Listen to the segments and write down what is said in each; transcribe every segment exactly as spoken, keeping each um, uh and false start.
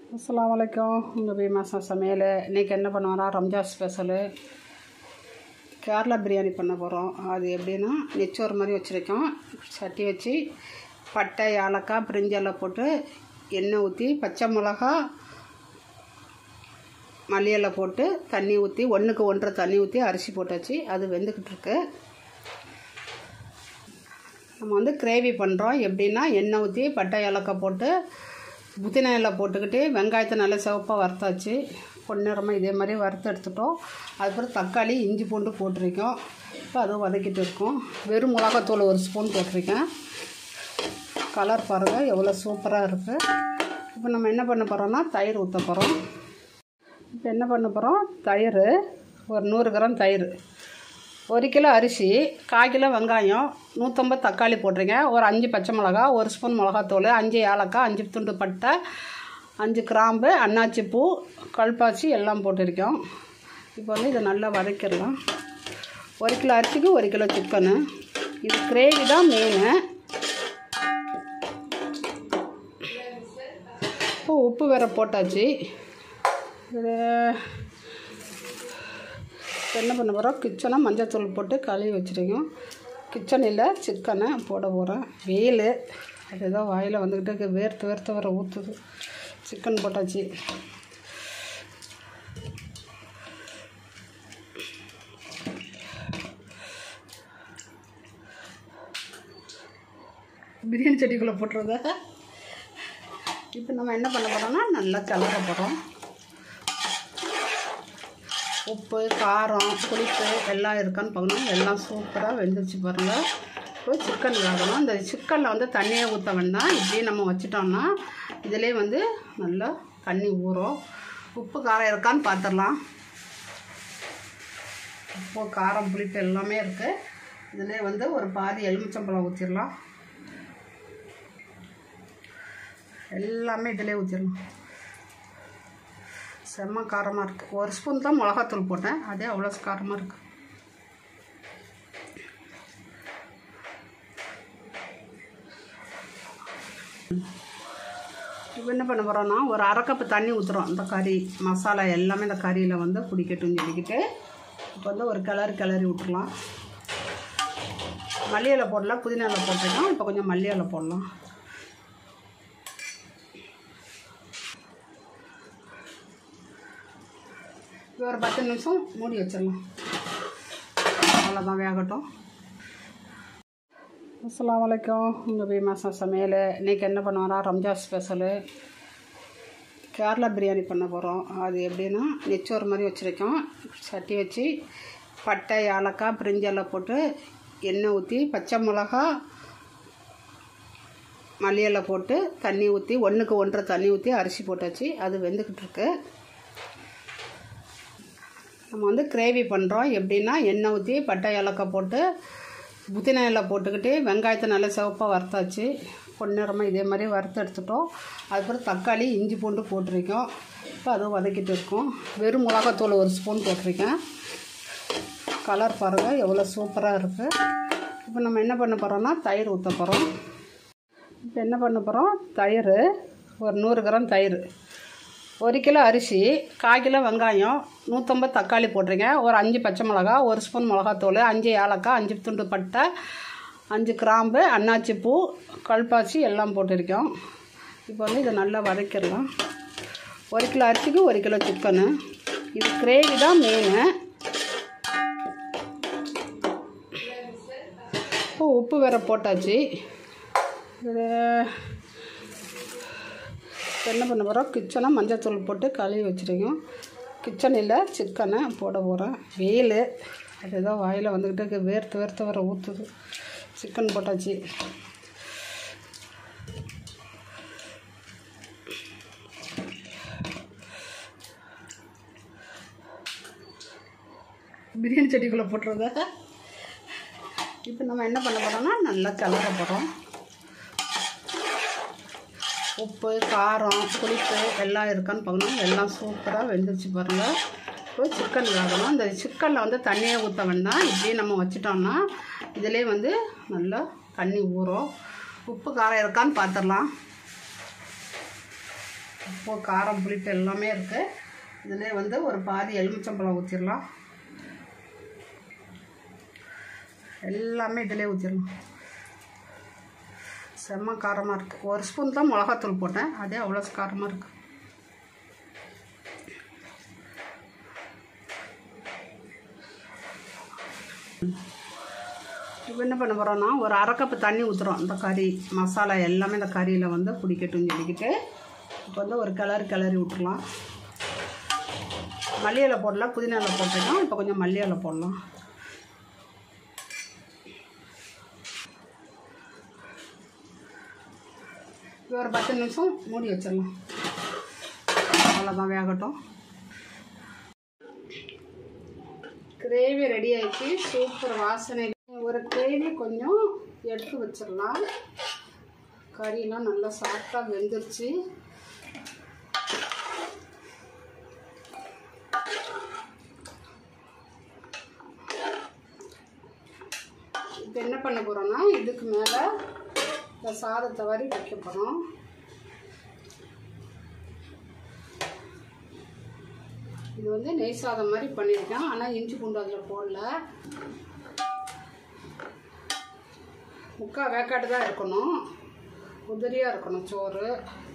அஸ்ஸலாமு அலைக்கும். உங்கள் பீமாசா சமையல். இன்றைக்கி என்ன பண்ணுவோம்னா ரம்ஜான் ஸ்பெஷலு கேரளா பிரியாணி பண்ண போகிறோம். அது எப்படின்னா நெச்சோறு மாதிரி வச்சுருக்கோம். சட்டி வச்சு பட்டை ஏலக்காய் பிரிஞ்செல்லாம் போட்டு எண்ணெய் ஊற்றி பச்சை மிளகா மல்லியெல்லாம் போட்டு தண்ணி ஊற்றி ஒன்றுக்கு ஒன்றரை தண்ணி ஊற்றி அரிசி போட்டாச்சு. அது வெந்துக்கிட்டுருக்கு. நம்ம வந்து கிரேவி பண்ணுறோம். எப்படின்னா எண்ணெய் ஊற்றி பட்டை ஏலக்காய் போட்டு புதினா எல்லாம் போட்டுக்கிட்டு வெங்காயத்தை நல்லா சிவப்பாக வறுத்தாச்சு. பொன்னிறமாக இதே மாதிரி வறுத்து எடுத்துட்டோம். அதுக்கப்புறம் தக்காளி இஞ்சி பூண்டு போட்டிருக்கோம். இப்போ அதுவும் வதக்கிட்டு இருக்கோம். வெறும் மிளகாத்தூள் ஒரு ஸ்பூன் போட்டிருக்கேன். கலர் பாருங்கள் எவ்வளோ சூப்பராக இருக்குது. இப்போ நம்ம என்ன பண்ண போகிறோம்னா தயிர் ஊற்ற போகிறோம். இப்போ என்ன பண்ண போகிறோம், தயிர் ஒரு நூறு கிராம் தயிர், ஒரு கிலோ அரிசி, கால் கிலோ வெங்காயம், நூற்றம்பது தக்காளி போட்டிருக்கேன், ஒரு அஞ்சு பச்சை மிளகா, ஒரு ஸ்பூன் மிளகாத்தூள், அஞ்சு ஏலக்காய், அஞ்சு துண்டு பட்டை, அஞ்சு கிராம்பு, அன்னாச்சி பூ, கல்பாசி எல்லாம் போட்டிருக்கோம். இப்போ வந்து இதை நல்லா வதக்கிடலாம். ஒரு கிலோ அரிசிக்கு ஒரு கிலோ சிக்கனு. இது கிரேவி தான் மெயினு. இப்போ உப்பு வேற போட்டாச்சு. இது என்ன பண்ண போகிறோம், கிச்சனை மஞ்சள் போட்டு கழுவி வச்சுருக்கோம். கிச்சனில் சிக்கனை போட போகிறேன். வெயில் அதுதான் வாயில் வந்துக்கிட்டு வேர்த்து வேர்த்து வர ஊற்றுது. சிக்கன் போட்டாச்சு. பிரியாணி சட்டிக்குள்ளே போட்டுறத. இப்போ நம்ம என்ன பண்ண போகிறோம்னா நல்லா கிளற போகிறோம். உப்பு காரம் புளிப்பு எல்லாம் இருக்கான்னு பார்க்கணும். எல்லாம் சூப்பராக வெந்துருச்சு பாருங்கள். இப்போ சிக்கன் வேகணும். இந்த சிக்கனில் வந்து தண்ணியை ஊற்ற வேண்டாம். இப்படியே நம்ம வச்சிட்டோம்னா இதிலே வந்து நல்லா தண்ணி ஊறும். உப்பு காரம் இருக்கான்னு பார்த்துடலாம். உப்பு காரம் புளிப்பு எல்லாமே இருக்குது. இதிலே வந்து ஒரு பாதி எலுமிச்சம்பழம் ஊற்றிடலாம். எல்லாமே இதிலே ஊற்றிடலாம். செம்ம காரமாக இருக்குது. ஒரு ஸ்பூன் தான் மிளகாத்தூள் போட்டேன், அதே அவ்வளோ காரமாக இருக்குது. இப்போ என்ன பண்ண போகிறோன்னா ஒரு அரை கப்பு தண்ணி ஊற்றுறோம். இந்த கறி மசாலா எல்லாமே இந்த கறியில் வந்து குடிக்கட்டும்னு சொல்லிக்கிட்டு இப்போ வந்து ஒரு கிளறி கிளறி விட்டுடலாம். மல்லி இலை போடலாம், புதினா இலை போட்டுருக்கோம். இப்போ கொஞ்சம் மல்லி இலை போடலாம். ஒரு பத்து நிமிஷம் மூடி வச்சிடலாம். அவ்வளோதான், வேகட்டும். அஸ்ஸலாமு அலைக்கும். உங்கள் பீமாசா சமையல். இன்றைக்கி என்ன பண்ணுவோம்னா ரம்ஜான் ஸ்பெஷலு கேரளா பிரியாணி பண்ண போகிறோம். அது எப்படின்னா நெச்சோறு மாதிரி வச்சுருக்கோம். சட்டி வச்சு பட்டை ஏலக்காய் பிரிஞ்செல்லாம் போட்டு எண்ணெய் ஊற்றி பச்சை மிளகா மல்லியெல்லாம் போட்டு தண்ணி ஊற்றி ஒன்றுக்கு ஒன்றரை தண்ணி ஊற்றி அரிசி போட்டாச்சு. அது வெந்துக்கிட்டுருக்கு. நம்ம வந்து கிரேவி பண்ணுறோம். எப்படின்னா எண்ணெய் ஊற்றி பட்டை ஏலக்காய் போட்டு புதினா எல்லாம் போட்டுக்கிட்டு வெங்காயத்தை நல்லா சிவப்பாக வறுத்தாச்சு. பொன்னிறமாக இதே மாதிரி வறுத்து எடுத்துட்டோம். அதுக்கப்புறம் தக்காளி இஞ்சி பூண்டு போட்டிருக்கோம். இப்போ அதுவும் வதக்கிட்டு இருக்கோம். வெறும் மிளகாத்தூள் ஒரு ஸ்பூன் போட்டிருக்கேன். கலர் பாருங்கள் எவ்வளோ சூப்பராக இருக்குது. இப்போ நம்ம என்ன பண்ண போகிறோம்னா தயிர் ஊற்ற போகிறோம். இப்போ என்ன பண்ண போகிறோம், தயிர் ஒரு நூறு கிராம் தயிர், ஒரு கிலோ அரிசி, கால் கிலோ வெங்காயம், நூற்றம்பது தக்காளி போட்டிருக்கேன், ஒரு அஞ்சு பச்சை மிளகா, ஒரு ஸ்பூன் மிளகாத்தூள், அஞ்சு ஏலக்காய், அஞ்சு துண்டு பட்டை, அஞ்சு கிராம்பு, அன்னாச்சி பூ, கல்பாசி எல்லாம் போட்டிருக்கோம். இப்போ வந்து இதை நல்லா வதக்கிடலாம். ஒரு கிலோ அரிசிக்கு ஒரு கிலோ சிக்கனு. இது கிரேவி தான் மெயினு. இப்போ உப்பு வேற போட்டாச்சு. இது என்ன பண்ண போகிறோம், கிச்சனை மஞ்சள் போட்டு கழுவி வச்சுருக்கோம். கிச்சனில் சிக்கனை போட போகிறேன். வெயில் அதுதான் வாயில் வந்துக்கிட்டு வேர்த்து வேர்த்து வர ஊற்றுது. சிக்கன் போட்டாச்சு. பிரியாணி சட்டிக்குள்ளே போட்டுறத. இப்போ நம்ம என்ன பண்ண போகிறோம்னா நல்லா கிளற போகிறோம். உப்பு காரம் புளிப்பு எல்லாம் இருக்கான்னு பார்க்கணும். எல்லாம் சூப்பராக வெந்துருச்சு பாருங்கள். இப்போ சிக்கன் வேகணும். இந்த சிக்கனில் வந்து தண்ணியை ஊற்ற வேண்டாம். இப்படியே நம்ம வச்சிட்டோம்னா இதிலே வந்து நல்லா தண்ணி ஊறும். உப்பு காரம் இருக்கான்னு பார்த்துடலாம். உப்பு காரம் புளிப்பு எல்லாமே இருக்குது. இதில் வந்து ஒரு பாதி எலுமிச்சம்பழம் ஊற்றிடலாம். எல்லாமே இதிலே ஊற்றிடலாம். செம்ம காரமாக இருக்குது. ஒரு ஸ்பூன் தான் மிளகாத்தூள் போட்டேன், அதே அவ்வளோ காரமாக இருக்குது. இப்போ என்ன பண்ண போகிறோன்னா ஒரு அரை கப்பு தண்ணி ஊற்றுறோம். இந்த கறி மசாலா எல்லாமே இந்த கறியில் வந்து பிடிக்கட்டும்னு சொல்லிக்கிட்டு இப்போ வந்து ஒரு கிளறி கிளறி விட்டுடலாம். மல்லி இலை போடலாம், புதினா இலை போட்டுக்கலாம். இப்போ கொஞ்சம் மல்லி இலை போடலாம். இப்போ ஒரு பத்து நிமிஷம் மூடி வச்சிடலாம். அவ்வளோதான், வேகட்டும். கிரேவி ரெடி ஆகிடுச்சு. சூப்பர் வாசனை. ஒரு கிரேவி கொஞ்சம் எடுத்து வச்சிடலாம். கறியெலாம் நல்லா சாஃப்டாக வெந்துருச்சு. இப்போ என்ன பண்ண போகிறோன்னா இதுக்கு மேலே இந்த சாதத்தை வரி வைக்க போகிறோம். இது வந்து நெய் சாதம் மாதிரி பண்ணியிருக்கேன், ஆனால் இஞ்சி பூண்டு அதில் போடல. முக்கால் வேக்காட்டு தான் இருக்கணும், உதிரியாக இருக்கணும் சோறு.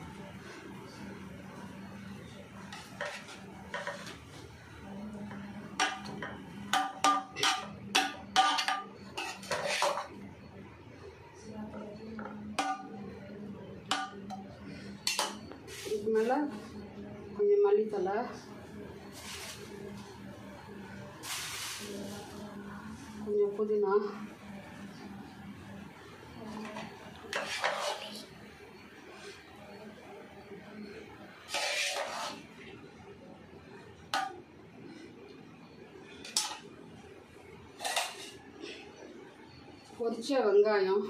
இதுக்கு மேலே கொஞ்சம் மல்லித்தலை, கொஞ்சம் புதினா, பொரிச்ச வெங்காயம்,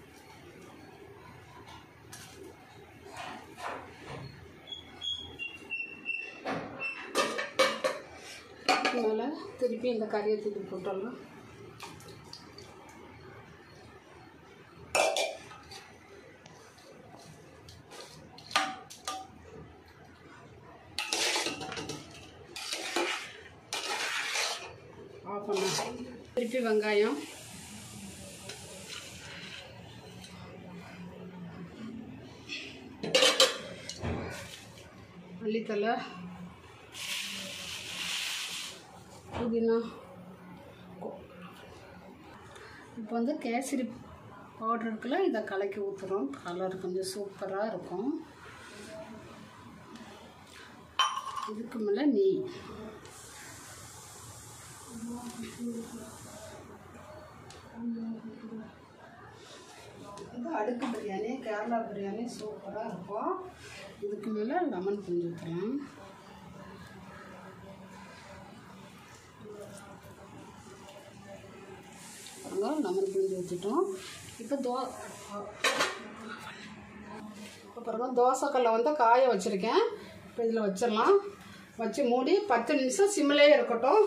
மேலே திருப்பி இந்த கறியை தூக்கி போட்டுடலாம். ஆஃப் பண்ண திருப்பி வெங்காயம், மல்லித்தலை, புதினா. இப்போ வந்து கேசரி பவுடர் இருக்குல்ல, இதை கலக்கி ஊற்றுறோம். கலர் கொஞ்சம் சூப்பராக இருக்கும். இதுக்கு மேலே நெய். இது அடுக்கு பிரியாணி, கேரளா பிரியாணி சூப்பராக இருக்கும். இதுக்கு மேலே லெமன் கொஞ்சம் ஊற்றலாம். லெமன் புளிஞ்சு ஊற்றிட்டோம். இப்போ தோ இப்போ பாருங்க, தோசைக்கல்லை வந்து காய வச்சுருக்கேன். இப்போ இதில் வச்சிடலாம். வச்சு மூடி பத்து நிமிஷம் சிம்மிலே இருக்கட்டும்.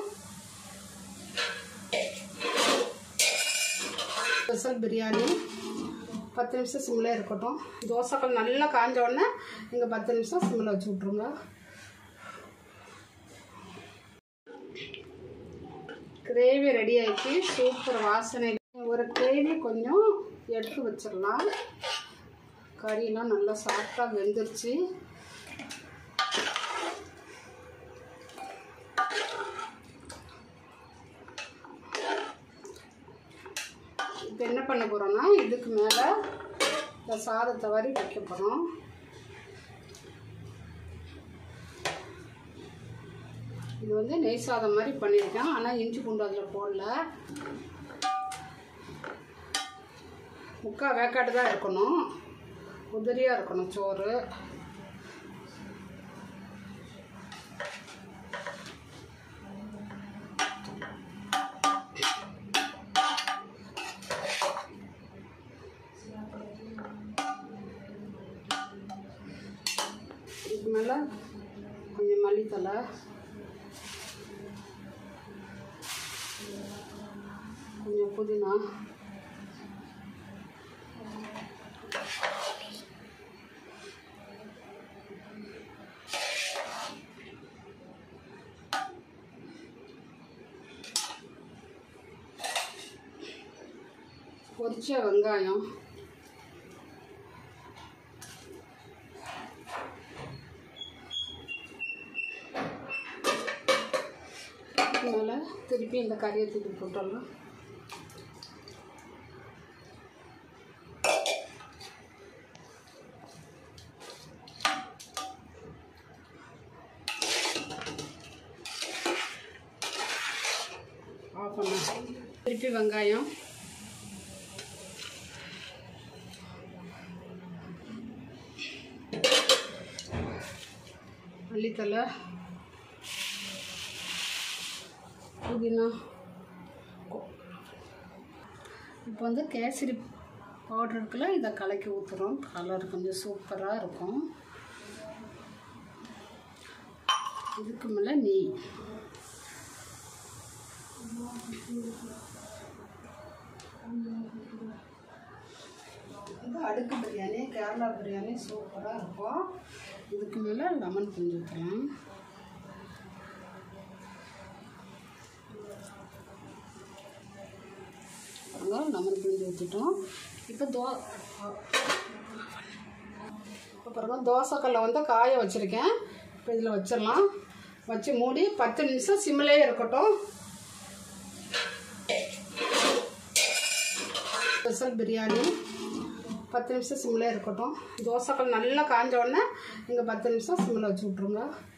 ஸ்பெஷல் பிரியாணி பத்து நிமிஷம் சிம்மிலே இருக்கட்டும். தோசைக்கல் நல்லா காஞ்ச உடனே நீங்கள் பத்து நிமிஷம் சிம்மில் வச்சு விட்ருங்க. கிரேவி ரெடி ஆகிடுச்சு. சூப்பர் வாசனை. ஒரு கிரேவி கொஞ்சம் எடுத்து வச்சிடலாம். கறியெலாம் நல்லா சாஃப்டாக வெந்துருச்சு. இப்போ என்ன பண்ண போகிறோன்னா இதுக்கு மேலே இந்த சாதத்தை வரி வைக்க போகிறோம். இது வந்து நெய் சாதம் மாதிரி பண்ணியிருக்கேன், ஆனால் இஞ்சி பூண்டு அதில் போடல. முக்கால் வேக்காட்டு தான் இருக்கணும், உதிரியாக இருக்கணும் சோறு. இதுக்கு மேலே கொஞ்சம் மல்லித்தலை, கொஞ்சம் புதினா, பொரிச்ச வெங்காயம், மேலே திருப்பி இந்த கறியை திருப்பி போட்டுடலாம். ஆஃப் பண்ண திருப்பி வெங்காயம், மல்லித்தலை, புதினா. இப்போ வந்து கேசரி பவுடர் இருக்குல்ல, இதை கலக்கி ஊற்றுறோம். கலர் கொஞ்சம் சூப்பராக இருக்கும். இதுக்கு மேலே நெய். இது அடுக்கு பிரியாணி, கேரளா பிரியாணி சூப்பராக இருக்கும். இதுக்கு மேலே லெமன் கொஞ்சம் ஊற்றலாம். லெமன் பிழிஞ்சு ஊற்றிட்டோம். இப்போ தோ இப்போ பாருங்க, தோசைக்கல்லை வந்து காய வச்சுருக்கேன். இப்போ இதில் வச்சிடலாம். வச்சு மூடி பத்து நிமிஷம் சிம்மிலே இருக்கட்டும். ஸ்பெஷல் பிரியாணி பத்து நிமிஷம் சிம்மிலே இருக்கட்டும். தோசைக்கல் நல்லா காஞ்ச உடனே நீங்கள் பத்து நிமிஷம் சிம்மில் வச்சு விட்ருங்க.